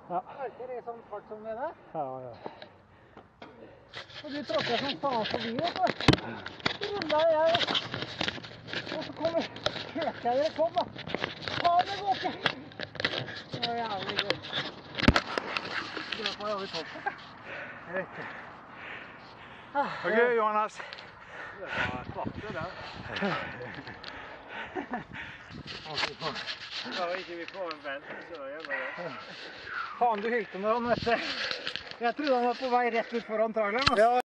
Ja. Merker det sånn fart som det der? Ja. Og du tråkker som faen forbi, vet du. Så ruller jeg, og så kommer køkeier, kom da. Faen, det går ikke. Det var jævlig gøy. Det var jævlig topp. Jeg vet ikke. Ok, Johannes. Det var svarte, det. Ja, ikke vi får en venn, så gjør det. Faen, du hylte med han, vet du. Jeg trodde han var på vei rett ut foran traileren.